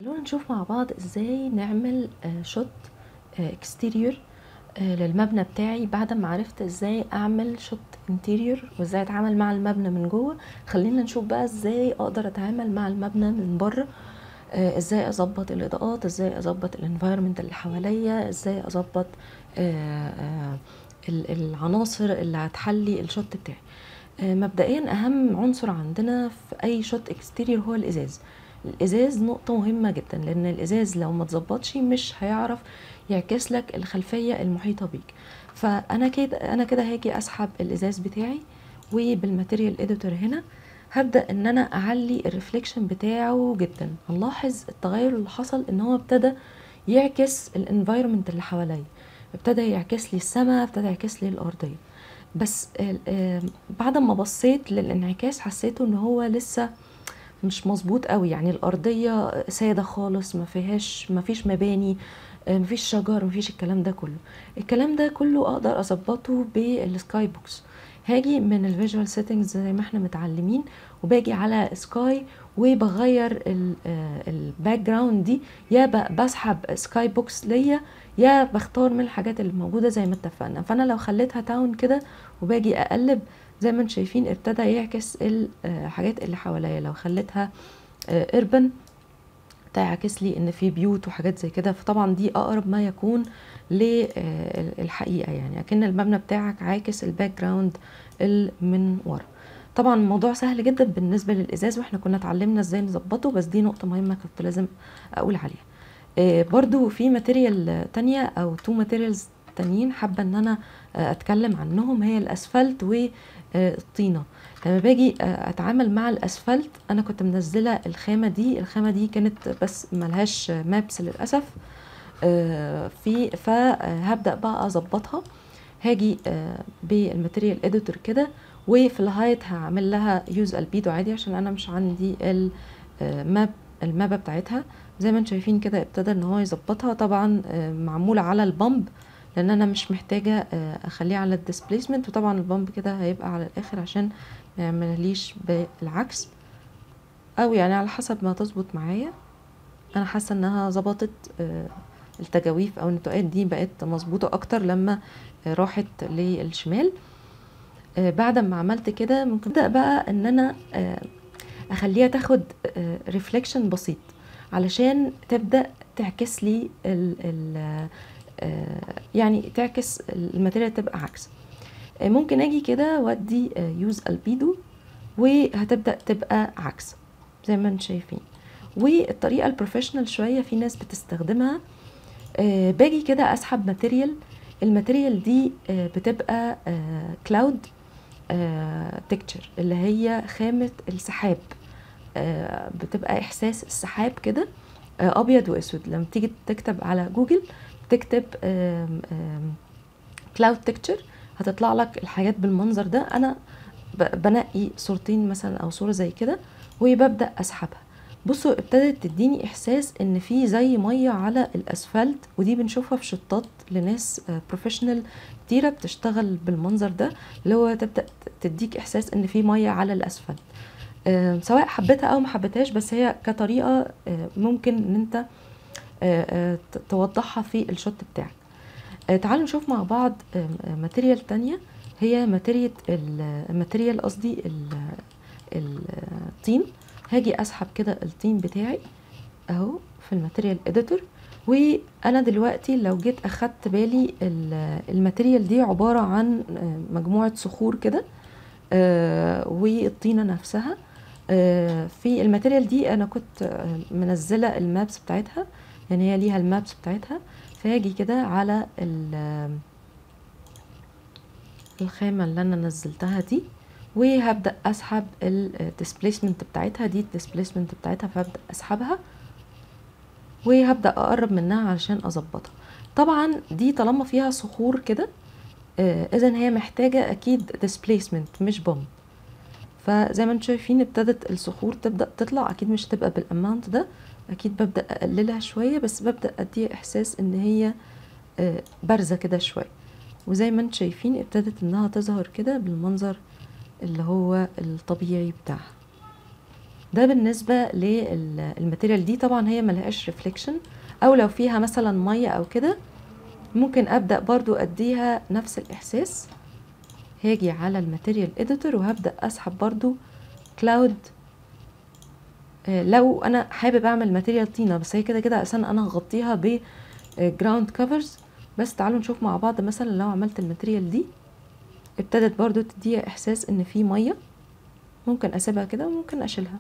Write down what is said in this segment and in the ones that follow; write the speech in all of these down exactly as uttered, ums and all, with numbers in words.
خلونا نشوف مع بعض ازاي نعمل شوت اكستيريور للمبنى بتاعي بعد ما عرفت ازاي اعمل شوت انتيريور وازاي اتعامل مع المبنى من جوه. خلينا نشوف بقى ازاي اقدر اتعامل مع المبنى من بره، آه، ازاي اظبط الاضاءات، ازاي اظبط الانفايرمنت اللي حواليا، ازاي اظبط آه، آه، ال- العناصر اللي هتحلي الشوت بتاعي. آه، مبدئيا اهم عنصر عندنا في اي شوت اكستيريور هو الازاز. الازاز نقطة مهمة جدا، لان الازاز لو ما تظبطش مش هيعرف يعكس لك الخلفية المحيطة بيك. فانا كده انا كده هاجي اسحب الازاز بتاعي، وبالماتيريال اديتور هنا هبدأ ان انا اعلي الريفليكشن بتاعه جدا. هنلاحظ التغير اللي حصل ان هو ابتدى يعكس الانفايرمنت اللي حواليا، ابتدى يعكس لي السماء، ابتدى يعكس لي الارضية. بس آه، بعد ما بصيت للانعكاس حسيته ان هو لسه مش مظبوط قوي، يعني الارضيه ساده خالص، ما فيهاش ما فيش مباني، آه، ما فيش شجر، ما فيش الكلام ده كله. الكلام ده كله اقدر اظبطه بالسكاي بوكس. هاجي من الفيجوال سيتنجز زي ما احنا متعلمين، وباجي على سكاي وبغير الباك جراوند دي، يا ب- بسحب سكاي بوكس ليا، يا بختار من الحاجات اللي موجوده زي ما اتفقنا. فانا لو خليتها تاون كده وباجي اقلب، زي ما انتم شايفين ابتدى يعكس الحاجات اللي حواليا. لو خليتها اربن تعكس لي ان في بيوت وحاجات زي كده، فطبعا دي اقرب ما يكون للحقيقه، يعني اكن المبنى بتاعك عاكس الباك جراوند من ورا. طبعا الموضوع سهل جدا بالنسبه للازاز، واحنا كنا اتعلمنا ازاي نظبطه، بس دي نقطه مهمه كنت لازم اقول عليها. آه، برضو في ماتيريال تانية او تو ماتيريالز تانيين حابة ان انا آه، اتكلم عنهم، هي الاسفلت والطينة. لما باجي آه، اتعامل مع الاسفلت، انا كنت منزلة الخامة دي الخامة دي كانت بس ملهاش مابس للأسف. آه، في فهبدأ بقى اظبطها. هاجي آه، بالماتيريال اديتور كده، وفي الهايت هعمل لها يوز البيدو عادي عشان انا مش عندي الماب المابة بتاعتها. زي ما انتم شايفين كده ابتدى ان هو يظبطها، طبعا آه، معمولة على البامب، لان انا مش محتاجة آه، اخليه على الديسبليسمنت، وطبعا البامب كده هيبقى على الاخر عشان ما يعمليش بالعكس، او يعني على حسب ما تظبط معايا. انا حاسة انها ظبطت آه، التجاويف او النتوءات دي بقت مظبوطة اكتر لما آه، راحت للشمال. آه، بعد ما عملت كده ممكن ابدا بقى ان انا آه، اخليها تاخد ريفليكشن بسيط علشان تبدا تعكس لي ال ال آه، يعني تعكس الماتيريال تبقى عكس. آه، ممكن اجي كده وادي يوز البيدو وهتبدا تبقى عكس زي ما انتم شايفين. والطريقه البروفيشنال شويه في ناس بتستخدمها، آه، باجي كده اسحب ماتيريال. الماتيريال دي آه، بتبقى كلاود تكتشر، اللي هي خامة السحاب. آه، بتبقى احساس السحاب كده آه، ابيض واسود. لما تيجي تكتب على جوجل تكتب كلاود تكتشر هتطلع لك الحاجات بالمنظر ده. انا ب- بنقي صورتين مثلا او صورة زي كده وببدأ اسحبها. بصوا ابتدت تديني احساس ان في زي ميه على الاسفلت، ودي بنشوفها في شطات لناس بروفيشنال كتيره بتشتغل بالمنظر ده، اللي هو تبدا تديك احساس ان في ميه على الاسفلت. آه، سواء حبيتها او ما حبيتهاش، بس هي كطريقه آه، ممكن ان انت آه، آه، ت- توضحها في الشوت بتاعك. آه، تعالوا نشوف مع بعض آه، آه، ماتيريال تانية، هي ماتيريال الماتيريال قصدي ال- الطين. هاجي اسحب كده الطين بتاعي اهو في الماتيريال اديتور. وانا دلوقتي لو جيت اخدت بالي ال- الماتيريال دي عبارة عن آه، مجموعة صخور كده، آه، والطينة نفسها. آه، في الماتيريال دي انا كنت آه، منزلة المابس بتاعتها، يعني هي ليها المابس بتاعتها. فهاجي كده على ال- الخامة اللي انا نزلتها دي، وهبدأ اسحب الديسبليسمنت بتاعتها. دي الديسبليسمنت بتاعتها فهبدأ اسحبها وهبدأ اقرب منها علشان اظبطها. طبعا دي طالما فيها صخور كده، آه، اذا هي محتاجة اكيد displacement مش بوم. فزي ما انتم شايفين ابتدت الصخور تبدأ تطلع، اكيد مش هتبقى بالاماونت ده، اكيد ببدأ اقللها شوية، بس ببدأ اديها احساس ان هي آه، بارزة كده شوية. وزي ما انتم شايفين ابتدت انها تظهر كده بالمنظر اللي هو الطبيعي بتاعها. ده بالنسبة للماتيريال دي. طبعا هي ملهاش ريفليكشن، او لو فيها مثلا مية او كده ممكن ابدأ برضو اديها نفس الاحساس. هاجي على الماتيريال اديتور وهبدأ اسحب برضو كلاود. لو انا حابب اعمل ماتيريال طينة، بس هي كده كده اصلا انا هغطيها ب جراوند كفرز. بس تعالوا نشوف مع بعض مثلا لو عملت الماتيريال دي ابتدت برضو تديها احساس ان في مية. ممكن اسيبها كده وممكن اشيلها.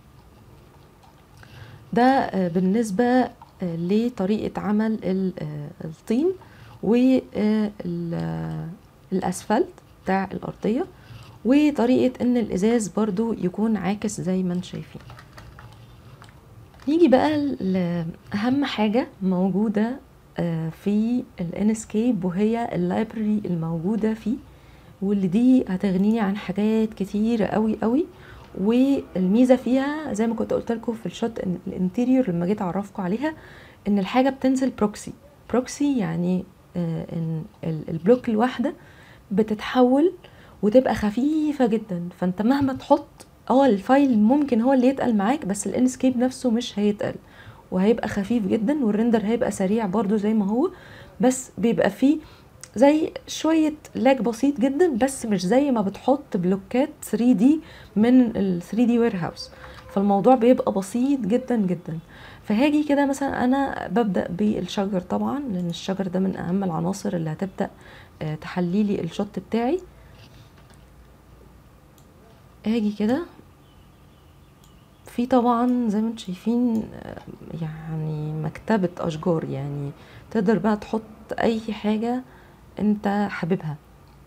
ده بالنسبة لطريقة عمل الطين والاسفلت بتاع الارضية، وطريقة ان الازاز برضو يكون عاكس زي ما انتم شايفين. نيجي بقى لأهم حاجة موجودة في الانسكيب، وهي اللايبرري الموجودة فيه، واللي دي هتغنيني عن حاجات كتيرة قوي قوي. والميزة فيها زي ما كنت قلت لكم في الشوت الانتيريور لما جيت اعرفكم عليها، ان الحاجة بتنزل بروكسي. بروكسي يعني ان البلوك الواحدة بتتحول وتبقى خفيفة جدا، فانت مهما تحط اه الفايل ممكن هو اللي يتقل معاك، بس الانسكيب نفسه مش هيتقل وهيبقى خفيف جدا، والريندر هيبقى سريع برضو زي ما هو، بس بيبقى فيه زي شوية لاج بسيط جدا، بس مش زي ما بتحط بلوكات ثري دي من ال ثري دي وير هاوس. فالموضوع بيبقى بسيط جدا جدا. فهاجي كده مثلا انا ببدأ بالشجر طبعا، لان الشجر ده من اهم العناصر اللي هتبدأ تحليلي الشوت بتاعي. هاجي كده في طبعا زي ما انتم شايفين يعني مكتبة اشجار، يعني تقدر بقى تحط اي حاجة انت حاببها.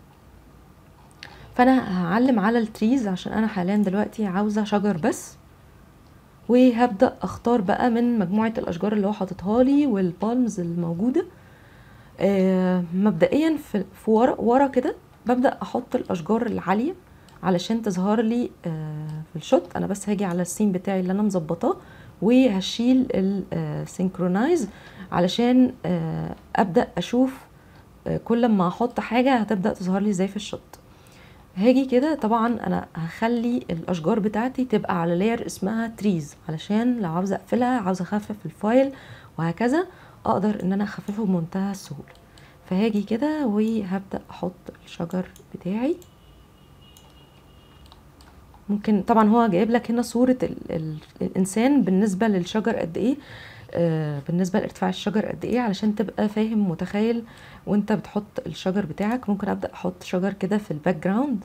فانا هعلم على التريز عشان انا حاليا دلوقتي عاوزة شجر بس، وهبدأ اختار بقى من مجموعة الاشجار اللي هو حاططها لي والبالمز الموجودة. آه مبدئيا في, في ورا, ورا كده ببدأ احط الاشجار العالية علشان تظهر لي آه في الشوت. انا بس هاجي على السين بتاعي اللي انا مظبطاه وهشيل السينكرونايز علشان آه ابدأ اشوف آه كل ما احط حاجة هتبدأ تظهر لي ازاي في الشوت. هاجي كده طبعا انا هخلي الاشجار بتاعتي تبقى على لاير اسمها تريز، علشان لو عاوزة اقفلها عاوزة اخفف الفايل وهكذا اقدر ان انا اخففه بمنتهى السهولة. فهاجي كده وهبدأ احط الشجر بتاعي. ممكن طبعا هو جايب لك هنا صورة ال ال الانسان بالنسبة للشجر قد ايه، آه بالنسبة لارتفاع الشجر قد ايه، علشان تبقى فاهم متخيل وانت بتحط الشجر بتاعك. ممكن ابدأ احط شجر كده في الباك جراوند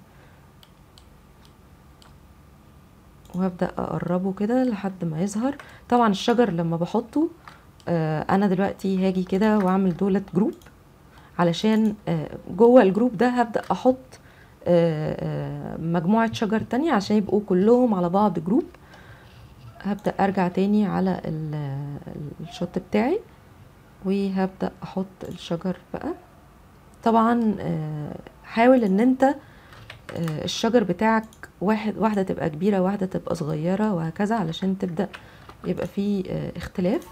وهبدأ اقربه كده لحد ما يظهر. طبعا الشجر لما بحطه آه انا دلوقتي هاجي كده واعمل دولت جروب، علشان آه جوه الجروب ده هبدأ احط آه آه مجموعة شجر تانية عشان يبقوا كلهم على بعض جروب. هبدأ ارجع تاني على الشوت بتاعي وهبدأ احط الشجر بقى. طبعا آه حاول ان انت آه الشجر بتاعك واحد واحدة تبقى كبيرة واحدة تبقى صغيرة وهكذا، علشان تبدأ يبقى فيه آه اختلاف.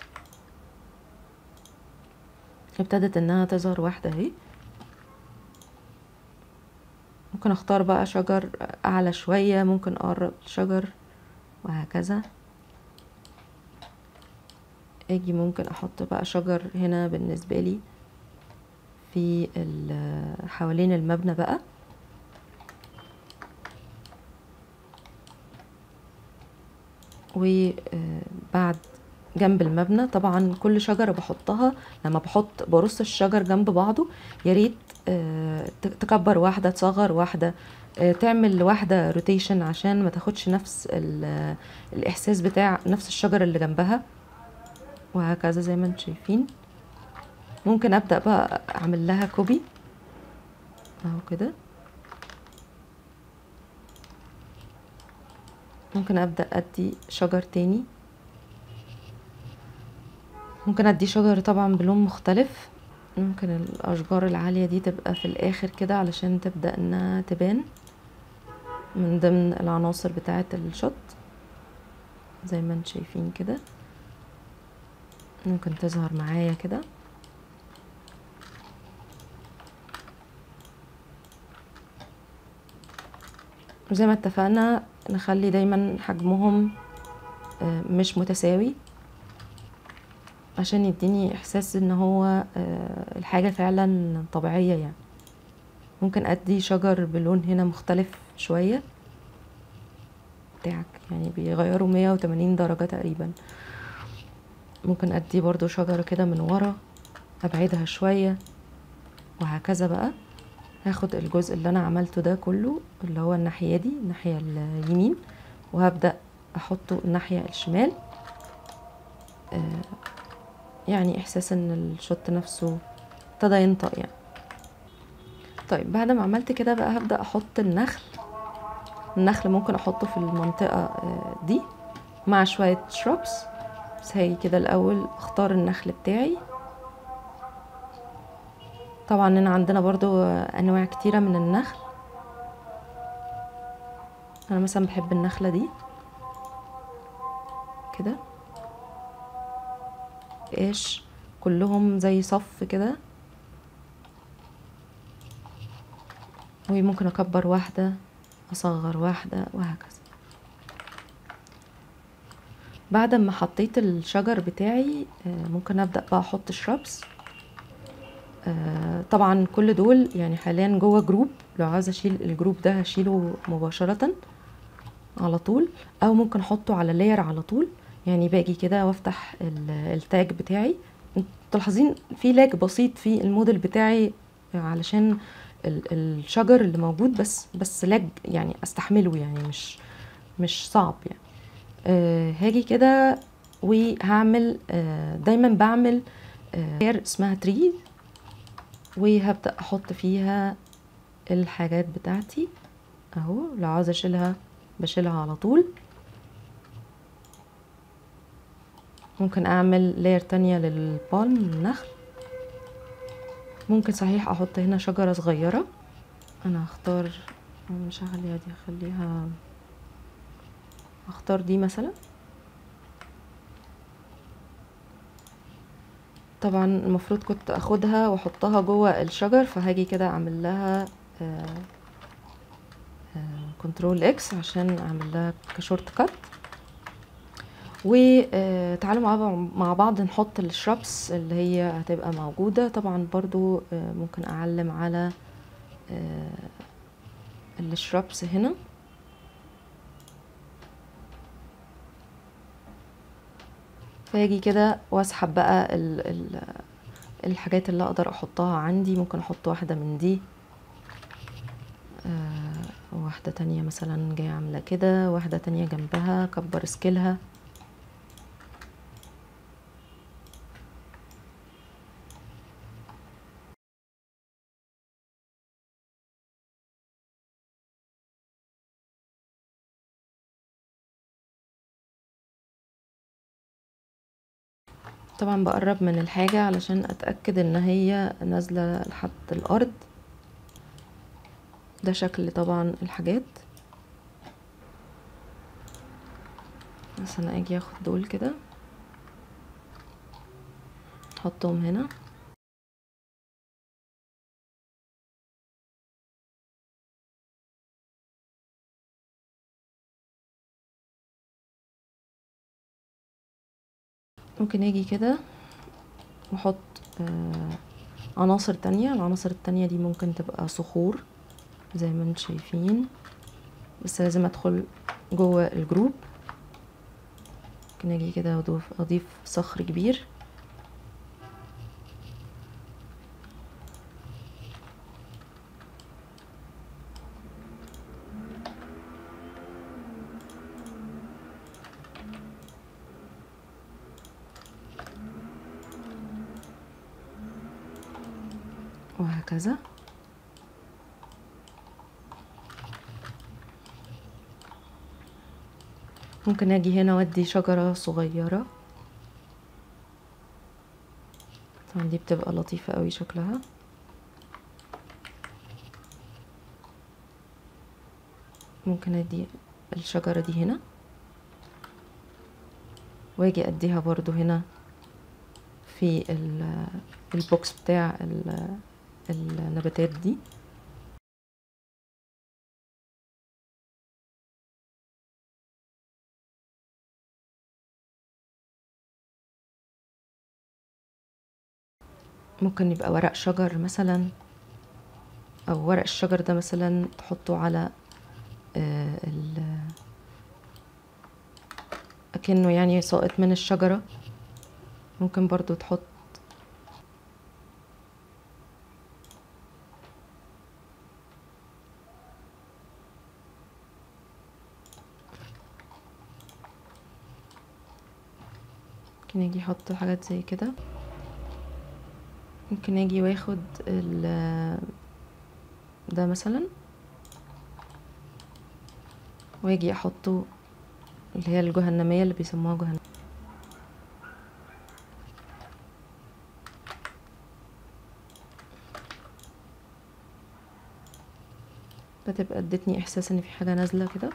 ابتدت انها تظهر واحدة اهي. ممكن اختار بقى شجر اعلى شوية، ممكن اقرب الشجر وهكذا. اجي ممكن احط بقى شجر هنا بالنسبة لي في حوالين المبنى بقى. وبعد جنب المبنى طبعا كل شجرة بحطها لما بحط برص الشجر جنب بعضه يا ريت تكبر واحدة تصغر واحدة، تعمل واحدة روتيشن عشان ما تاخدش نفس الاحساس بتاع نفس الشجر اللي جنبها وهكذا زي ما انتم شايفين. ممكن ابدأ بقى اعمل لها كوبي اهو كده. ممكن ابدأ ادي شجر تاني، ممكن ادي شجر طبعا بلون مختلف. ممكن الاشجار العالية دي تبقى في الاخر كده علشان تبدأ انها تبان من ضمن العناصر بتاعة الشوت زي ما انتم شايفين كده. ممكن تظهر معايا كده. وزي ما اتفقنا نخلي دايما حجمهم مش متساوي عشان يديني احساس ان هو الحاجة فعلا طبيعية. يعني ممكن ادي شجر بلون هنا مختلف شوية بتاعك، يعني بيغيروا مية وتمانين درجة تقريبا. ممكن ادي برضو شجرة كده من ورا ابعدها شوية، وهكذا بقى. هاخد الجزء اللي انا عملته ده كله اللي هو الناحية دي، الناحية اليمين، وهبدأ احطه الناحية الشمال. آه يعني احساس ان الشوت نفسه ابتدى ينطق يعني. طيب بعد ما عملت كده بقى هبدأ احط النخل. النخل ممكن احطه في المنطقة آه دي مع شوية شروبس. بس هاجي كده الاول اختار النخل بتاعي. طبعا هنا عندنا برضو انواع كتيرة من النخل. انا مثلا بحب النخلة دي كده، ايش كلهم زي صف كده، وممكن اكبر واحدة اصغر واحدة وهكذا. بعد ما حطيت الشجر بتاعي ممكن ابدأ بقى احط شرابس. طبعا كل دول يعني حاليا جوه جروب، لو عايزه اشيل الجروب ده هشيله مباشرة على طول، او ممكن احطه على لاير على طول. يعني باجي كده وافتح التاج بتاعي. تلاحظين في لاج بسيط في الموديل بتاعي علشان الشجر اللي موجود، بس بس لاج يعني استحمله، يعني مش مش صعب يعني. آه هاجي كده وهعمل آه دايما بعمل لاير آه اسمها تري، وهبدأ احط فيها الحاجات بتاعتي اهو. لو عاوزه اشيلها بشيلها على طول. ممكن اعمل لاير تانية للبالم النخل. ممكن صحيح احط هنا شجرة صغيرة. انا هختار، مش هخليها دي، هخليها، هختار دي مثلا. طبعا المفروض كنت اخدها واحطها جوه الشجر، فهاجي كده اعمل لها كنترول اكس عشان اعمل لها كشورت كات. وتعالوا مع بعض نحط الشرابس اللي هي هتبقى موجودة. طبعا برضو ممكن اعلم على الشرابس هنا. فاجي كده واسحب بقى ال ال الحاجات اللي اقدر احطها عندي. ممكن احط واحدة من دي، آه واحدة تانية مثلا جاية عاملة كده، واحدة تانية جنبها كبر سكيلها. طبعا بقرب من الحاجة علشان اتأكد ان هي نازلة لحد الارض. ده شكل طبعا الحاجات. بس انا اجي اخد دول كده احطهم هنا. ممكن اجي كده واحط آه عناصر تانية. العناصر التانية دي ممكن تبقى صخور زي ما انتم شايفين، بس لازم ادخل جوه الجروب. ممكن اجي كده اضيف اضيف صخر كبير. وهكذا. ممكن اجي هنا وادي شجرة صغيرة. طبعا دي بتبقى لطيفة قوي شكلها. ممكن ادي الشجرة دي هنا، واجي اديها برضو هنا في البوكس بتاع النباتات دي. ممكن يبقى ورق شجر مثلا، او ورق الشجر ده مثلا تحطه على آه ال اكنه يعني ساقط من الشجرة. ممكن برضو تحط ممكن يجي يحط حاجات زي كده. ممكن يجي واخد ال ده مثلا ويجي احطه اللي هي الجهنمية اللي بيسموها جهنم، فتبقى ادتني احساس ان في حاجة نازلة كده.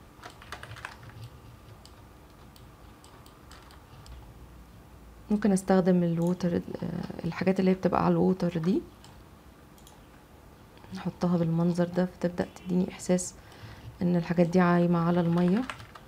ممكن استخدم الووتر، الحاجات اللي هي بتبقى على الووتر دي نحطها بالمنظر ده، فتبدأ تديني احساس ان الحاجات دي عايمة على المية.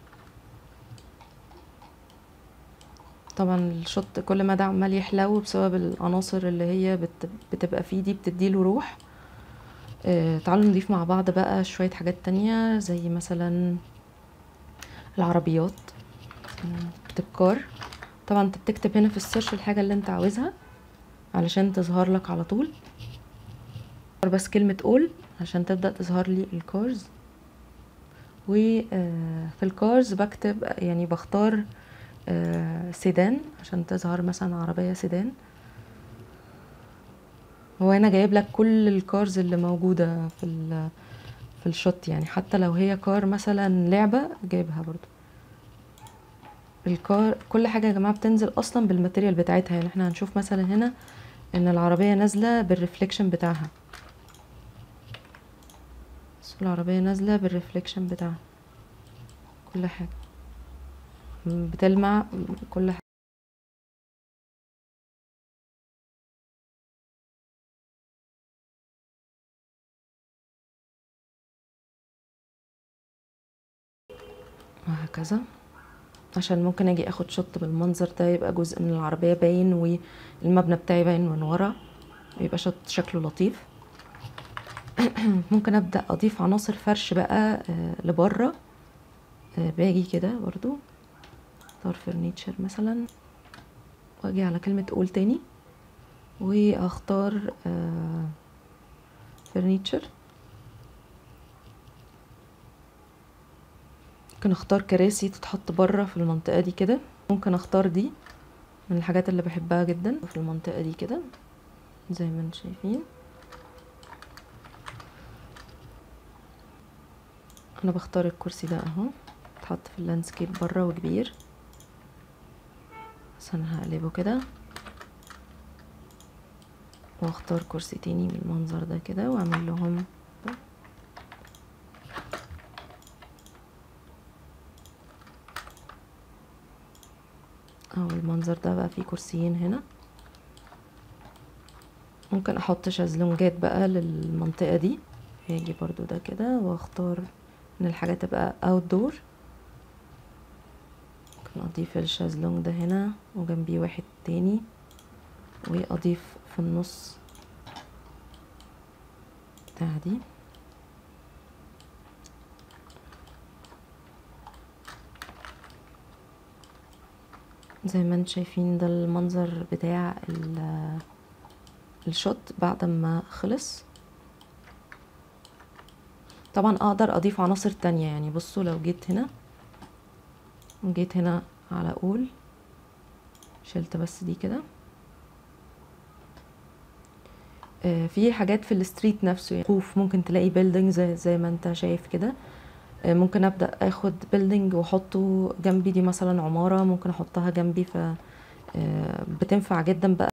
طبعا الشط كل ما ده عمال يحلو بسبب العناصر اللي هي بت- بتبقى فيه دي، بتديله روح. آه تعالوا نضيف مع بعض بقى شوية حاجات تانية زي مثلا العربيات، تبكار. طبعا انت بتكتب هنا في السيرش الحاجة اللي انت عاوزها علشان تظهر لك على طول، بس كلمة اول عشان تبدأ تظهر لي الكارز. وفي الكارز بكتب يعني بختار آه، سيدان عشان تظهر مثلا عربية سيدان. هو هنا جايب لك كل الكارز اللي موجودة في ال في الشوت، يعني حتى لو هي كار مثلا لعبة جايبها برضو. الكار كل حاجة يا جماعة بتنزل اصلا بالماتيريال بتاعتها، يعني احنا هنشوف مثلا هنا ان العربية نازلة بالرفليكشن بتاعها، العربية نازلة بالرفليكشن بتاعها، كل حاجة بتلمع، كل حاجة. وهكذا عشان ممكن اجي اخد شوت بالمنظر ده يبقى جزء من العربية باين والمبنى بتاعي باين من ورا، يبقى شوت شكله لطيف. ممكن ابدأ اضيف عناصر فرش بقى آه لبره. آه باجي كده برضو اختار فرنيتشر مثلا واجي على كلمة اول تاني واختار آه فرنيتشر. ممكن اختار كراسي تتحط بره في المنطقة دي كده. ممكن اختار دي من الحاجات اللي بحبها جدا في المنطقة دي كده زي ما انتم شايفين. انا بختار الكرسي ده اهو، اتحط في اللاندسكيب بره وكبير، بس انا هقلبه كده واختار كرسي تاني بالمنظر ده كده واعمل لهم اهو المنظر ده بقى فيه كرسيين هنا. ممكن احط شازلونجات بقى للمنطقة دي، هاجي برضو ده كده واختار ان الحاجة تبقى اوت دور. ممكن اضيف الشازلونج ده هنا وجنبيه واحد تاني واضيف في النص بتاع دي. زي ما انتم شايفين ده المنظر بتاع الشوت بعد ما خلص. طبعا اقدر اضيف عناصر تانية، يعني بصوا لو جيت هنا وجيت هنا على اقول شلت بس دي كده. آه في حاجات في الستريت نفسه، يعني خوف ممكن تلاقي بيلدينج زي, زي ما انت شايف كده. آه ممكن ابدا اخد بيلدينج واحطه جنبي، دي مثلا عمارة ممكن احطها جنبي، ف آه بتنفع جدا بقى.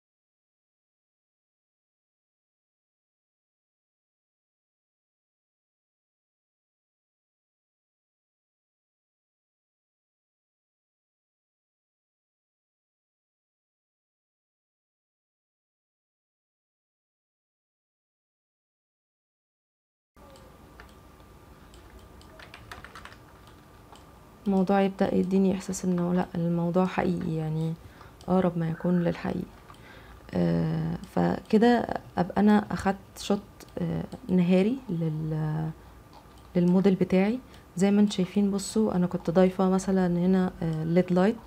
الموضوع يبدأ يديني احساس انه لا، الموضوع حقيقي، يعني اقرب ما يكون للحقيقي. آه فكده ابقى انا اخدت شوت آه نهاري لل للموديل بتاعي. زي ما انتم شايفين بصوا انا كنت ضايفه مثلا هنا ليد لايت،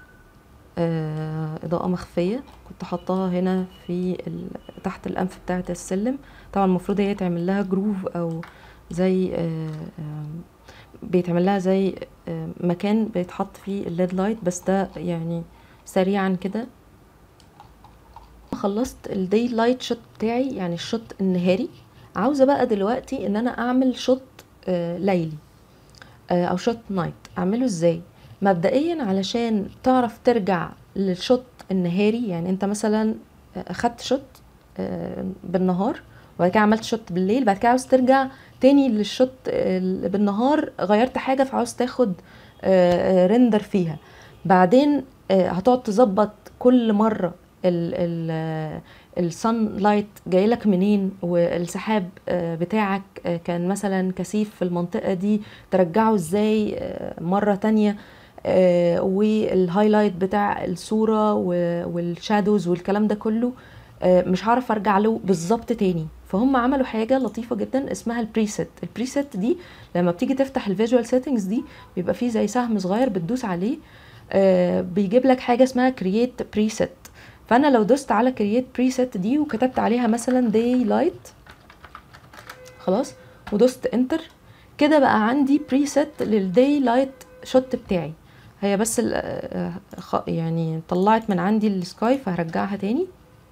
اضاءه مخفيه كنت حطاها هنا في تحت الانف بتاعه السلم. طبعا المفروض هي تعمل لها جروف او زي آه آه بيتعمل لها زي آه مكان بيتحط فيه الليد لايت، بس ده يعني سريعا كده. خلصت الدي لايت شوت بتاعي يعني الشوت النهاري. عاوزه بقى دلوقتي ان انا اعمل شوت آه ليلي آه او شوت نايت. اعمله ازاي؟ مبدئيا علشان تعرف ترجع للشوت النهاري، يعني انت مثلا اخدت شوت آه بالنهار وبعد كده عملت شوت بالليل، بعد كده عاوز ترجع تاني للشوت آه بالنهار، غيرت حاجه فعاوز تاخد آه ريندر فيها. بعدين آه هتقعد تظبط كل مره الصن لايت جاي لك منين، والسحاب بتاعك كان مثلا كثيف في المنطقة دي ترجعه ازاي مرة تانية، والهايلايت بتاع الصورة والشادوز والكلام ده كله مش هعرف ارجع له بالظبط تاني. فهم عملوا حاجة لطيفة جدا اسمها البريسيت. البريسيت دي لما بتيجي تفتح الفيجوال سيتنجز دي بيبقى فيه زي سهم صغير بتدوس عليه بيجيب لك حاجة اسمها كرييت بريسيت. فانا لو دوست على كرييت بريسيت دي وكتبت عليها مثلا داي لايت خلاص ودوست انتر، كده بقى عندي بريسيت للداي لايت شوت بتاعي. هي بس يعني طلعت من عندي السكاي فهرجعها تاني،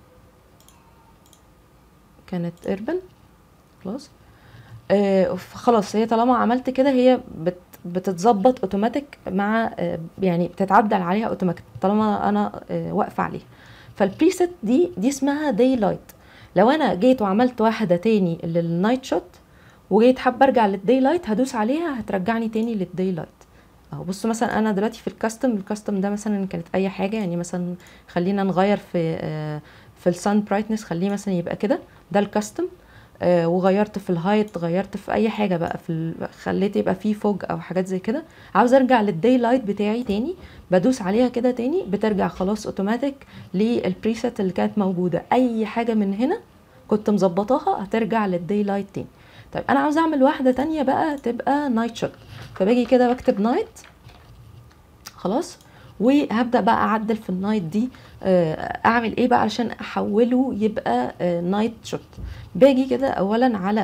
كانت اربن خلاص. آه خلاص هي طالما عملت كده هي بت بتتظبط اوتوماتيك مع آه يعني بتتعدل عليها اوتوماتيك طالما انا آه واقفه عليها. فالبريسيت دي دي اسمها داي لايت. لو انا جيت وعملت واحده تاني للنايت شوت وجيت حابه ارجع للداي لايت هدوس عليها هترجعني تاني للداي لايت. اهو بصوا مثلا انا دلوقتي في الكاستم، الكاستم ده مثلا كانت اي حاجه، يعني مثلا خلينا نغير في آه في السان برايتنس خليه مثلا يبقى كده، ده الكاستم. آه وغيرت في الهايت، غيرت في اي حاجه بقى في خليت يبقى فيه فوج او حاجات زي كده. عاوز ارجع للداي لايت بتاعي تاني بدوس عليها كده تاني بترجع خلاص اوتوماتيك للبريسيت اللي كانت موجوده. اي حاجه من هنا كنت مظبطاها هترجع للداي لايت تاني. طيب انا عاوز اعمل واحده تانية بقى تبقى نايت شوت، فباجي كده بكتب نايت خلاص وهبدا بقى اعدل في النايت دي اعمل ايه بقى علشان احوله يبقى نايت شوت. باجي كده اولا على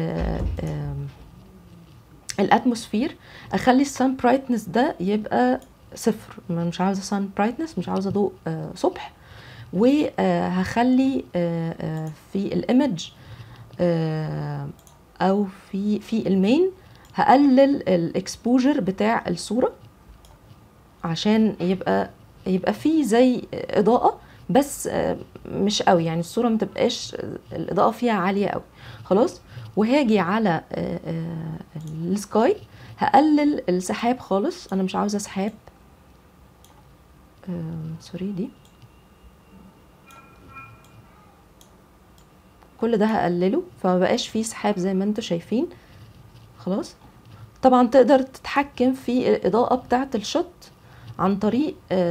الاتموسفير اخلي السان برايتنس ده يبقى صفر، مش عاوزه سان برايتنس، مش عاوزه ضوء صبح. وهخلي في الايمج او في في المين هقلل الاكسبوجر بتاع الصوره عشان يبقى يبقى فيه زي اضاءه بس مش قوي، يعني الصوره ما تبقاش الاضاءه فيها عاليه قوي خلاص. وهاجي على السكاي هقلل السحاب خالص، انا مش عاوزه سحاب سوري دي كل ده هقلله فما بقاش فيه سحاب زي ما انتم شايفين خلاص. طبعا تقدر تتحكم في الاضاءه بتاعه الشوت عن طريق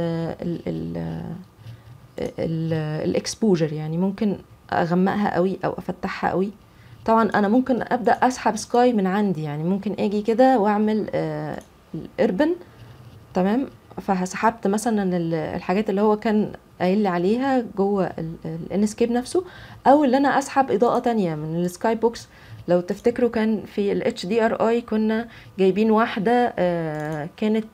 الاكسبوجر، يعني ممكن اغمقها قوي او افتحها قوي. طبعا انا ممكن ابدا اسحب سكاي من عندي، يعني ممكن اجي كده واعمل الاربن تمام، فسحبت مثلا الحاجات اللي هو كان قايل لي عليها جوه الانسكيب نفسه، او اللي انا اسحب اضاءه تانية من السكاي بوكس. لو تفتكروا كان في ال اتش دي ار اي كنا جايبين واحده كانت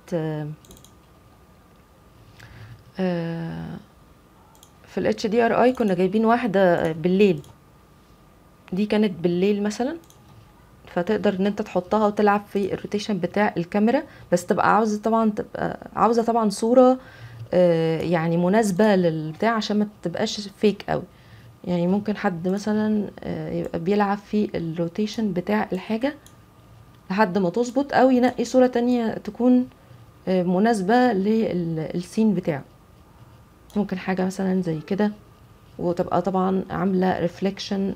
في ال اتش دي ار اي كنا جايبين واحده بالليل، دي كانت بالليل مثلا، فتقدر ان انت تحطها وتلعب في الروتيشن بتاع الكاميرا، بس تبقى عاوزه طبعا تبقى عاوزه طبعا صوره يعني مناسبه للبتاع عشان ما تبقاش فيك قوي. يعني ممكن حد مثلا يبقى بيلعب في الروتيشن بتاع الحاجه لحد ما تظبط، او ينقي صوره تانية تكون مناسبه للسين بتاعه. ممكن حاجه مثلا زي كده وتبقى طبعا عامله ريفليكشن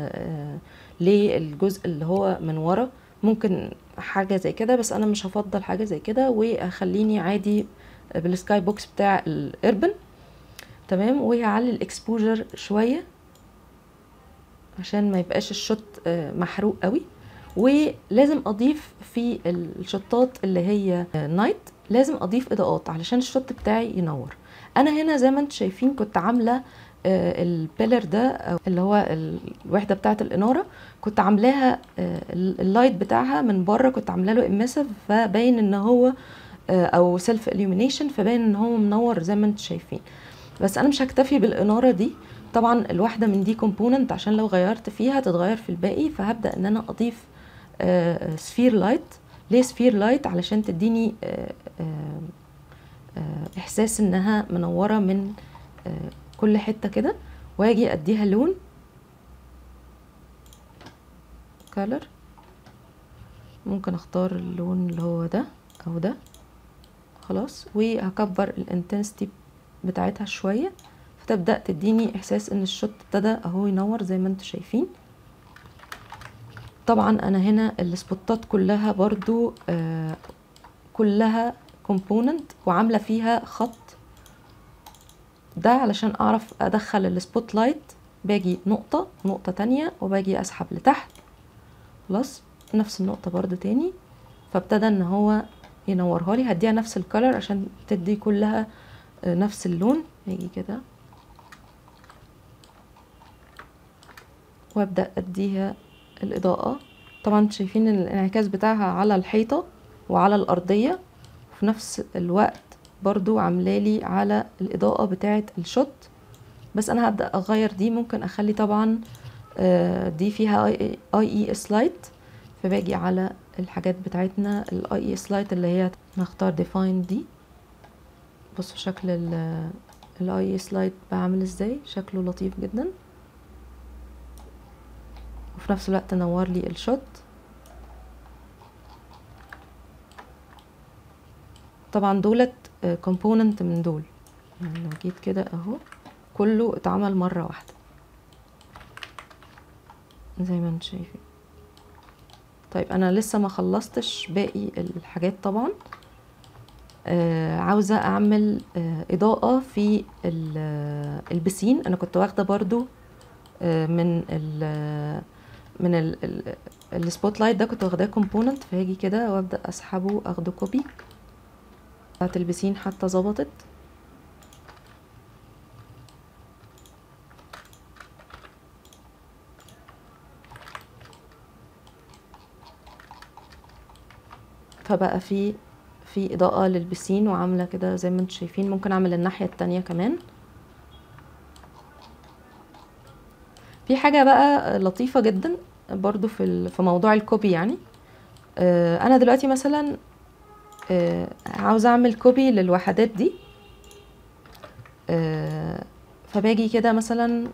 للجزء اللي هو من ورا، ممكن حاجه زي كده، بس انا مش هفضل حاجه زي كده واخليني عادي بالسكاي بوكس بتاع الاربن. تمام. وهعلي الاكسبوجر شويه عشان ما يبقاش الشوت محروق قوي. ولازم اضيف في الشوتات اللي هي نايت لازم اضيف اضاءات علشان الشوت بتاعي ينور. انا هنا زي ما انتم شايفين كنت عامله البيلر ده أو اللي هو الوحده بتاعه الاناره، كنت عاملاها اللايت بتاعها من بره، كنت عامله له اميسيف فباين ان هو او سيلف illumination، فباين ان هو منور زي ما انتم شايفين. بس انا مش هكتفي بالاناره دي، طبعا الواحده من دي كومبوننت عشان لو غيرت فيها تتغير في الباقي، فهبدا ان انا اضيف سفير لايت. ليه سفير لايت؟ علشان تديني آآ آآ احساس انها منوره من كل حته كده. واجي اديها لون كالر، ممكن اختار اللون اللي هو ده او ده خلاص، وهكبر الانتنسيتي بتاعتها شويه فتبدا تديني احساس ان الشوت ابتدى اهو ينور زي ما انتم شايفين. طبعا انا هنا السبوتات كلها برضو آه كلها كومبوننت وعامله فيها خط ده علشان اعرف ادخل السبوت لايت. باجي نقطه نقطه تانية وباجي اسحب لتحت خلاص، نفس النقطه برضو تاني، فابتدى ان هو ينورها لي. هديها نفس الكلر عشان تدي كلها آه نفس اللون. هاجي كده وابدا اديها الاضاءه. طبعا شايفين الانعكاس بتاعها على الحيطه وعلى الارضيه، وفي نفس الوقت برضو عاملالي على الاضاءه بتاعه الشوت. بس انا هبدا اغير دي، ممكن اخلي طبعا دي فيها اي اي اس لايت، فباجي على الحاجات بتاعتنا الاي اس لايت اللي هي نختار ديفاين دي. بصوا شكل الاي اس لايت بعمل ازاي، شكله لطيف جدا وفي نفس الوقت نور لي الشوت. طبعا دولت كومبوننت من دول، يعني لو جيت كده اهو كله اتعمل مره واحده زي ما انتم شايفين. طيب انا لسه ما خلصتش باقي الحاجات. طبعا آه عاوزه اعمل آه اضاءه في البسين. انا كنت واخده برضو آه من ال من السبوت لايت ده، كنت واخداه كومبوننت، فهاجي كده وابدا اسحبه اخده كوبي. بتاعت البسين حتى ظبطت. فبقى في في اضاءة للبسين وعاملة كده زي ما انتم شايفين. ممكن اعمل الناحية التانية كمان. في حاجة بقى لطيفة جدا برضو في في موضوع الكوبي. يعني آه انا دلوقتي مثلا آه عاوزة اعمل كوبي للوحدات دي، آه فباجي كده مثلا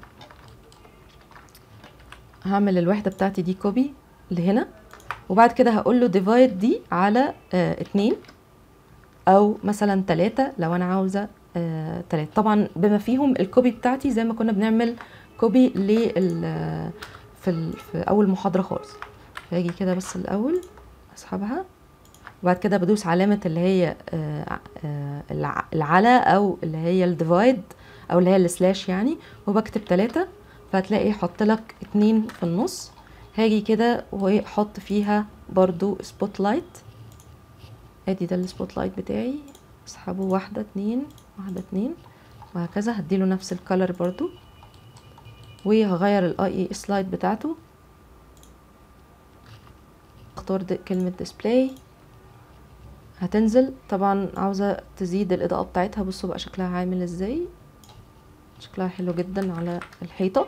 هعمل الوحدة بتاعتي دي كوبي لهنا، وبعد كده هقول له ديفايد دي على آه اتنين او مثلا تلاتة لو انا عاوزة آه تلاتة، طبعا بما فيهم الكوبي بتاعتي زي ما كنا بنعمل كوبي لل في, ال... في اول محاضرة خالص. فاجي كده بس الاول اسحبها، وبعد كده بدوس علامة اللي هي آه آه العلى او اللي هي الديفايد او اللي هي السلاش يعني، وبكتب تلاتة، فهتلاقي يحط لك اتنين في النص. هاجي كده واحط فيها برضو سبوت لايت. ادي ده السبوت لايت بتاعي، اسحبه واحدة اتنين واحدة اتنين وهكذا. هديله نفس الكالر برضو، وهغير الاي اس لايت بتاعته. اختار كلمة ديسبلاي هتنزل. طبعا عاوزة تزيد الاضاءة بتاعتها، بصوا بقى شكلها عامل ازاي، شكلها حلو جدا على الحيطة.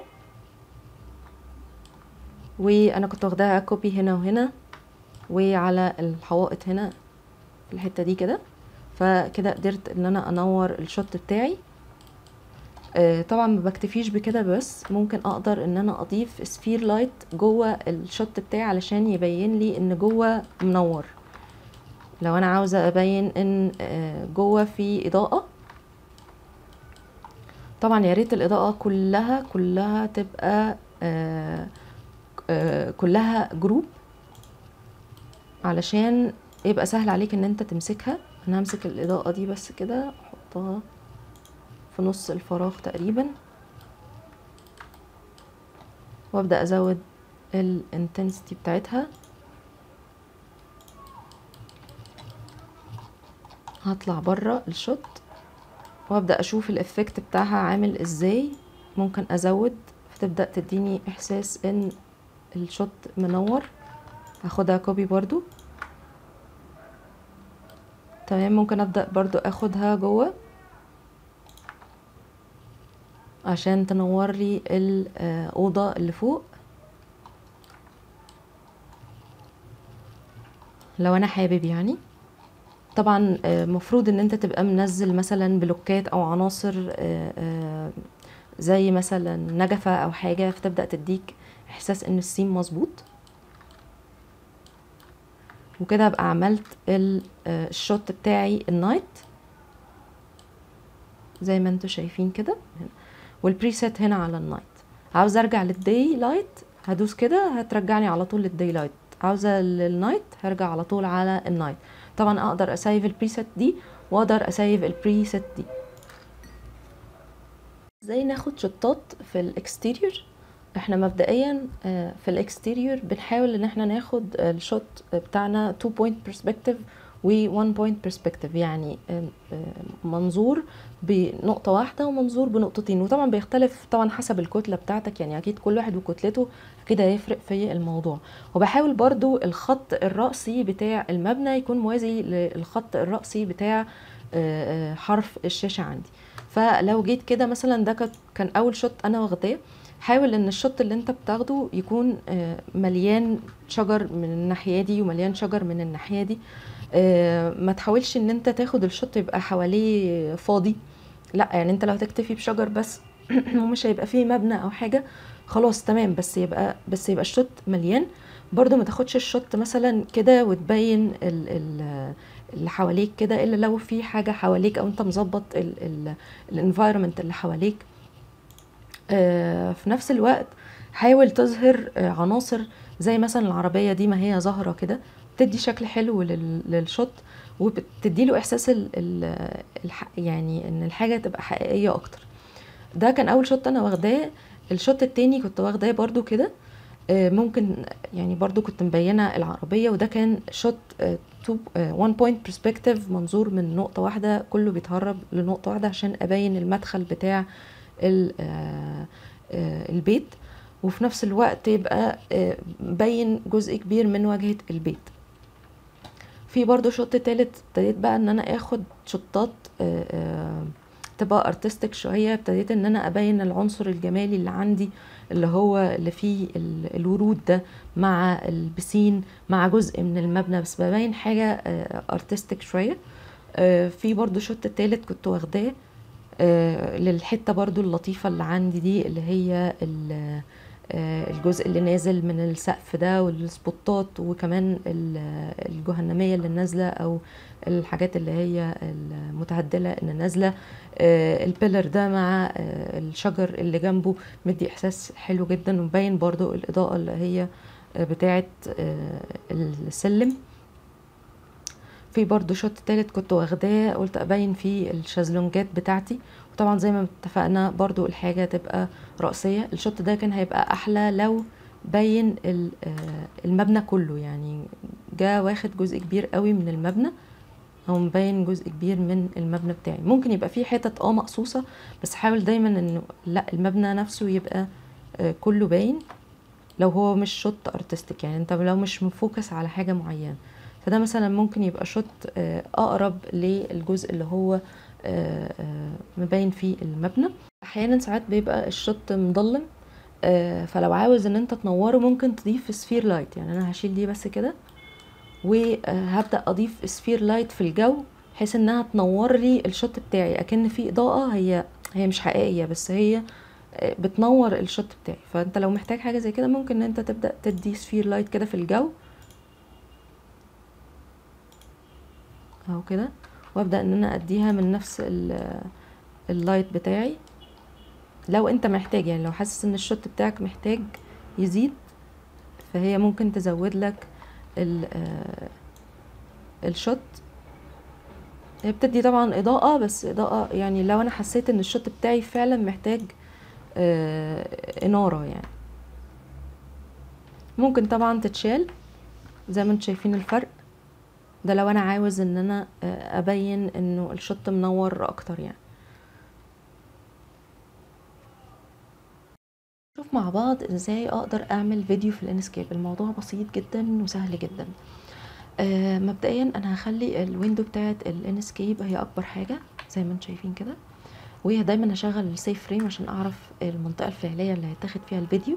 وانا كنت واخداها كوبي هنا وهنا وعلى الحوائط هنا في الحتة دي كده، فكده قدرت ان انا انور الشوت بتاعي. آه طبعا ما بكتفيش بكده بس، ممكن اقدر ان انا اضيف سفير لايت جوه الشوت بتاعي علشان يبين لي ان جوه منور. لو انا عاوزة ابين ان آه جوه في اضاءة، طبعا يا ريت الاضاءة كلها كلها تبقى آه آه كلها جروب علشان يبقى سهل عليك ان انت تمسكها. انا همسك الاضاءة دي بس كده احطها في نص الفراغ تقريبا، وابدأ ازود الانتنسيتي بتاعتها. هطلع بره الشوت وابدأ اشوف الافكت بتاعها عامل ازاي، ممكن ازود فتبدأ تديني احساس ان الشوت منور. هاخدها كوبي برضو، تمام. ممكن ابدأ برضو اخدها جوه عشان تنور لي الاوضه اللي فوق لو انا حابب يعني. طبعا مفروض ان انت تبقى منزل مثلا بلوكات او عناصر زي مثلا نجفة او حاجة، فتبدأ تديك احساس ان السيم مظبوط. وكده ابقى عملت الشوت بتاعي النايت زي ما انتوا شايفين كده، والبريسيت هنا على النايت. عاوزه ارجع للداي لايت هدوس كده هترجعني على طول للداي لايت، عاوزه للنايت هرجع على طول على النايت. طبعا اقدر اسيف البريسيت دي واقدر اسيف البريسيت دي. ازاي ناخد شوتات في الاكستيريور؟ احنا مبدئيا في الاكستيريور بنحاول ان احنا ناخد الشوت بتاعنا تو بوينت برسبكتيف و وان بوينت برسبكتيف، يعني منظور بنقطه واحده ومنظور بنقطتين. وطبعا بيختلف طبعا حسب الكتله بتاعتك، يعني اكيد كل واحد وكتلته كده هيفرق في الموضوع. وبحاول برضو الخط الرأسي بتاع المبنى يكون موازي للخط الرأسي بتاع حرف الشاشه عندي. فلو جيت كده مثلا ده كان اول شوت انا واخداه، حاول ان الشوت اللي انت بتاخده يكون مليان شجر من الناحيه دي ومليان شجر من الناحيه دي. ما تحاولش ان انت تاخد الشوت يبقى حواليه فاضي، لا يعني انت لو هتكتفي بشجر بس ومش هيبقى فيه مبنى او حاجه خلاص تمام، بس يبقى بس يبقى الشوت مليان. برضو ما تاخدش الشوت مثلا كده وتبين ال ال اللي حواليك كده، الا لو في حاجه حواليك او انت مظبط الانفايرمنت اللي حواليك. آه في نفس الوقت حاول تظهر آه عناصر زي مثلا العربيه دي ما هي ظاهره كده، بتدي شكل حلو للشوت وبتدي له احساس ال ال يعني ان الحاجه تبقى حقيقيه اكتر. ده كان اول شوت انا واخداه. الشوت التاني كنت واخداه برضو كده، آه ممكن يعني برضو كنت مبينه العربيه، وده كان شوت وان بوينت برسبكتيف، منظور من نقطه واحده كله بيتهرب لنقطه واحده عشان ابين المدخل بتاع البيت، وفي نفس الوقت يبقى بين جزء كبير من واجهة البيت. في برضو شوت تالت ابتديت بقى ان انا اخد شوتات تبقى ارتستيك شوية، ابتديت ان انا ابين العنصر الجمالي اللي عندي اللي هو اللي فيه الورود ده مع البسين مع جزء من المبنى، بس ببين حاجة ارتستيك شوية. في برضو شوت تالت كنت واخداه آه للحته برضو اللطيفه اللي عندي دي، اللي هي آه الجزء اللي نازل من السقف ده والسبوتات، وكمان الجهنميه اللي نازله او الحاجات اللي هي المتهدله اللي نازله. آه البيلر ده مع آه الشجر اللي جنبه مدي احساس حلو جدا، ومبين برضو الاضاءه اللي هي بتاعه السلم. في برضو شوت تالت كنت واخداه قلت ابين فيه الشازلونجات بتاعتي، وطبعا زي ما اتفقنا برضو الحاجة تبقى رأسية. الشوت ده كان هيبقى احلى لو بين المبنى كله، يعني جا واخد جزء كبير قوي من المبنى او مبين جزء كبير من المبنى بتاعي. ممكن يبقى فيه حتت اه مقصوصة، بس حاول دايما انه لا المبنى نفسه يبقى كله باين لو هو مش شوت ارتستيك، يعني انت لو مش مفوكس على حاجة معينة. فده مثلا ممكن يبقى شوت اقرب للجزء اللي هو مبين فيه المبنى. احيانا ساعات بيبقى الشوت مظلم، فلو عاوز ان انت تنوره ممكن تضيف سفير لايت. يعني انا هشيل دي بس كده وهبدأ اضيف سفير لايت في الجو بحيث انها تنور لي الشوت بتاعي اكن في اضاءة، هي هي مش حقيقية بس هي بتنور الشوت بتاعي. فانت لو محتاج حاجة زي كده ممكن ان انت تبدأ تدي سفير لايت كده في الجو اهو كده، وابدأ ان انا اديها من نفس اللايت بتاعي. لو انت محتاج يعني لو حاسس ان الشوت بتاعك محتاج يزيد فهي ممكن تزود لك الشوت هي بتدي طبعا اضاءة، بس اضاءة يعني لو انا حسيت ان الشوت بتاعي فعلا محتاج آه انارة يعني. ممكن طبعا تتشال زي ما انتم شايفين الفرق ده، لو انا عاوز ان انا آه ابين انه الشوت منور اكتر يعني. نشوف مع بعض ازاي اقدر اعمل فيديو في الانسكيب. الموضوع بسيط جدا وسهل جدا. آه مبدئيا انا هخلي الويندو بتاعت الانسكيب هي اكبر حاجة زي ما انتم شايفين كده، وهي دايما هشغل السيف فريم عشان اعرف المنطقة الفعلية اللي هيتاخد فيها الفيديو،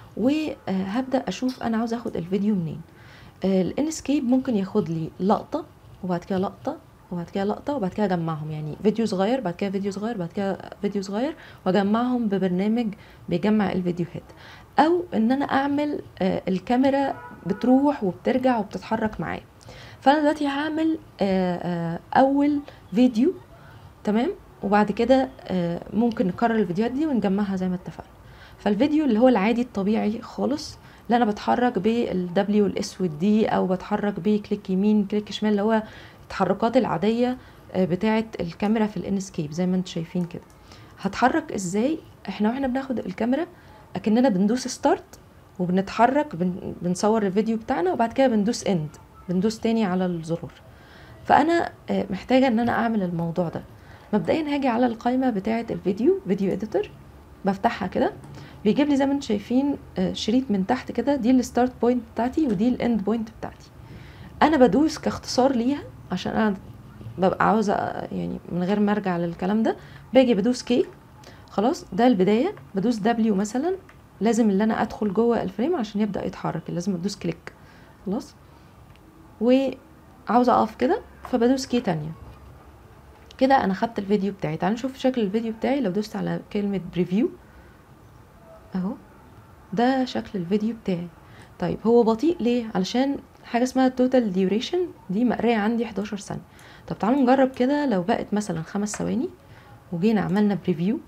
وهبدأ اشوف انا عاوز اخد الفيديو منين. آه الانسكيب ممكن ياخد لي لقطة وبعد كده لقطة وبعد كده لقطة وبعد كده اجمعهم، يعني فيديو صغير بعد كده فيديو صغير بعد كده فيديو صغير، واجمعهم ببرنامج بيجمع الفيديوهات، او ان انا اعمل آه الكاميرا بتروح وبترجع وبتتحرك معايا. فانا دلوقتي هعمل آه آه اول فيديو، تمام، وبعد كده آه ممكن نكرر الفيديوهات دي ونجمعها زي ما اتفقنا. فالفيديو اللي هو العادي الطبيعي خالص، اللي انا بتحرك بالدبليو الاسود دي، او بتحرك بكليك يمين كليك شمال، اللي هو التحركات العاديه بتاعه الكاميرا في الانسكيب زي ما انتم شايفين كده. هتحرك ازاي؟ احنا واحنا بناخد الكاميرا اكننا بندوس ستارت وبنتحرك، بن بنصور الفيديو بتاعنا وبعد كده بندوس اند، بندوس تاني على الزرار. فانا محتاجه ان انا اعمل الموضوع ده. مبدئيا هاجي على القائمه بتاعه الفيديو، فيديو اديتور، بفتحها كده، بيجيب لي زي ما انتم شايفين شريط من تحت كده، دي الستارت بوينت بتاعتي ودي الاند بوينت بتاعتي. انا بدوس كاختصار ليها عشان انا ببقى عاوزه يعني من غير ما ارجع للكلام ده، باجي بدوس كي، خلاص ده البدايه. بدوس دبليو مثلا، لازم اللي انا ادخل جوه الفريم عشان يبدا يتحرك، لازم ادوس كليك، خلاص. وعاوزه اقف كده فبدوس كي تانية. كده انا خدت الفيديو بتاعي. تعالوا نشوف شكل الفيديو بتاعي لو دوست على كلمه بريفيو اهو، ده شكل الفيديو بتاعي. طيب هو بطيء ليه؟ علشان حاجه اسمها توتال ديوريشن دي مقريه عندي حداشر ثانيه. طب تعالوا نجرب كده، لو بقت مثلا خمس ثواني وجينا عملنا بريفيو،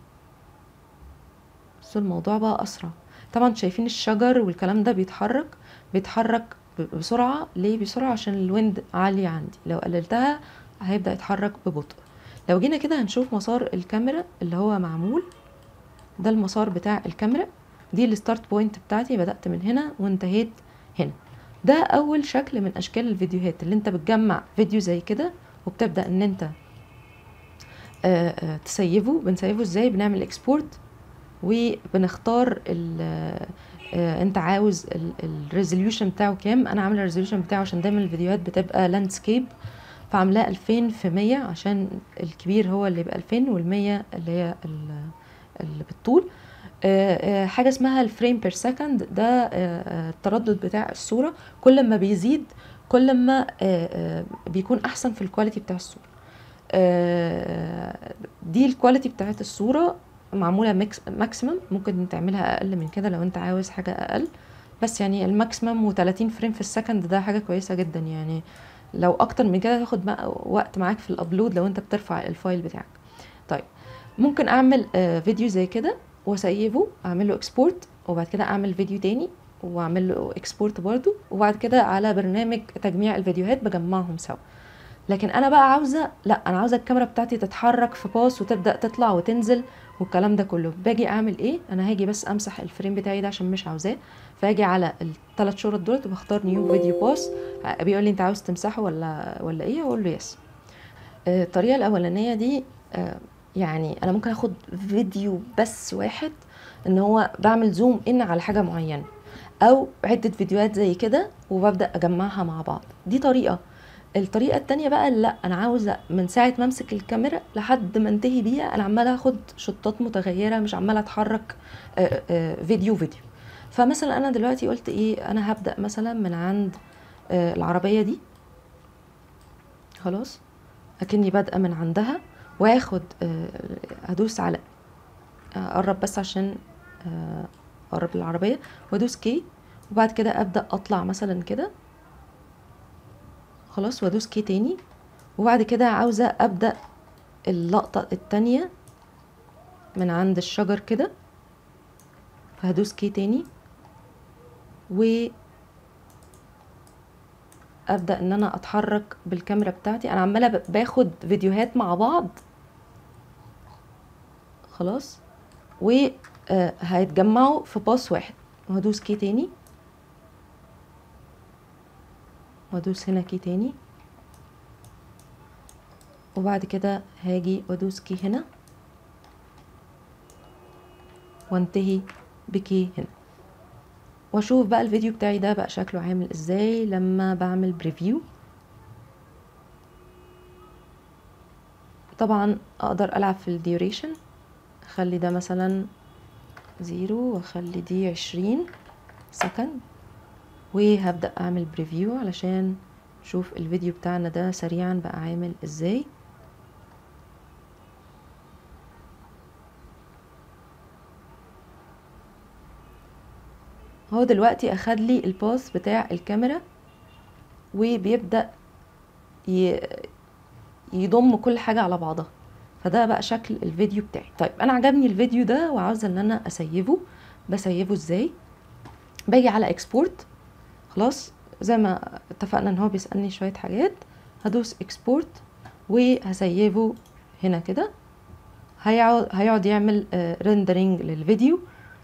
بس الموضوع بقى اسرع. طبعا شايفين الشجر والكلام ده بيتحرك بيتحرك بسرعه. ليه بسرعه؟ عشان الويند عاليه عندي، لو قللتها هيبدا يتحرك ببطء. لو جينا كده هنشوف مسار الكاميرا اللي هو معمول، ده المسار بتاع الكاميرا، دي الستارت بوينت بتاعتي، بدأت من هنا وانتهيت هنا. ده اول شكل من اشكال الفيديوهات، اللي انت بتجمع فيديو زي كده وبتبدأ ان انت آآ آآ تسيفه. بنسيفه ازاي؟ بنعمل اكسبورت وبنختار آه انت عاوز الريزوليوشن بتاعه كام. انا عامله الريزوليوشن بتاعه عشان دايما الفيديوهات بتبقى لاندسكيب، فعاملاه ألفين في مية عشان الكبير هو اللي يبقى ألفين والمية اللي هي اللي بالطول. آه آه حاجه اسمها الفريم بير سكند، ده آه التردد بتاع الصوره، كل ما بيزيد كل ما بيكون احسن في الكواليتي بتاع الصوره. دي الكواليتي بتاعت الصوره معموله ميكس ماكسيمم، ممكن تعملها اقل من كده لو انت عاوز حاجه اقل، بس يعني الماكسيمم و30 فريم في السكند ده حاجه كويسه جدا يعني. لو اكتر من كده هتاخد وقت معاك في الابلود لو انت بترفع الفايل بتاعك. طيب ممكن اعمل فيديو زي كده واسيفه، اعمل له اكسبورت، وبعد كده اعمل فيديو تاني واعمل له اكسبورت برضو، وبعد كده على برنامج تجميع الفيديوهات بجمعهم سوا. لكن انا بقى عاوزه، لا انا عاوزه الكاميرا بتاعتي تتحرك في باص وتبدا تطلع وتنزل والكلام ده كله. باجي اعمل ايه؟ انا هاجي بس امسح الفريم بتاعي ده عشان مش عاوزاه، فاجي على الثلاث شرط دول وبختار نيو فيديو باص. بيقول لي انت عاوز تمسحه ولا ولا ايه؟ اقول له يس. الطريقه الاولانيه دي يعني انا ممكن اخد فيديو بس واحد ان هو بعمل زوم ان على حاجه معينه، او عده فيديوهات زي كده وببدا اجمعها مع بعض. دي طريقه. الطريقه التانية بقى، لا انا عاوزه من ساعه ما امسك الكاميرا لحد ما انتهي بيها انا عماله اخد شطات متغيره، مش عماله اتحرك آآ آآ فيديو فيديو. فمثلا انا دلوقتي قلت ايه، انا هبدا مثلا من عند العربيه دي، خلاص اكني بادئه من عندها، واخد هدوس على اقرب بس عشان اقرب العربيه، وادوس كي، وبعد كده ابدا اطلع مثلا كده، خلاص، وادوس كي تاني، وبعد كده عاوزه ابدا اللقطه التانية من عند الشجر كده، فهدوس كي تاني وابدا ابدا ان انا اتحرك بالكاميرا بتاعتي. انا عماله ب- باخد فيديوهات مع بعض خلاص، وهيتجمعوا في باص واحد. وهدوس كي تاني، وادوس هنا كي تاني، وبعد كده هاجي وادوس كي هنا، وانتهي بكي هنا، واشوف بقى الفيديو بتاعي ده بقى شكله عامل ازاي لما بعمل بريفيو. طبعا اقدر العب في الديوريشن، اخلي ده مثلا زيرو واخلي دي عشرين سكند، وهبدأ اعمل بريفيو علشان نشوف الفيديو بتاعنا ده سريعا بقى عامل ازاي. هو دلوقتي اخد لي الباص بتاع الكاميرا، وبيبدأ ي- يضم كل حاجة على بعضها. فده بقى شكل الفيديو بتاعي. طيب انا عجبني الفيديو ده وعاوزة ان انا اسيبه. بسيبه ازاي؟ باجي على اكسبورت، خلاص زي ما اتفقنا ان هو بيسألني شوية حاجات. هدوس اكسبورت وهسيبه هنا كده. هيقعد هيقعد يعمل ريندرينج للفيديو.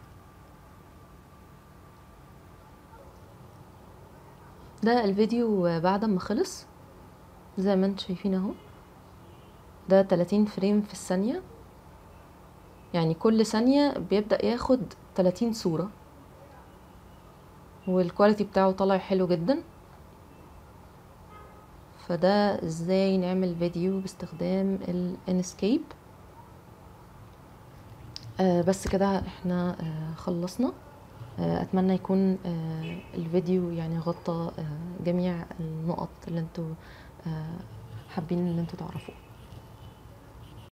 ده الفيديو بعد ما خلص زي ما انتم شايفين اهو. ده تلاتين فريم في الثانية، يعني كل ثانية بيبدأ ياخد تلاتين صورة، والكواليتي بتاعه طالع حلو جدا. فده ازاي نعمل فيديو باستخدام الانسكيب. آه بس كده احنا آه خلصنا. آه اتمنى يكون آه الفيديو يعني غطى آه جميع النقط اللي انتوا آه حابين ان انتوا تعرفوها.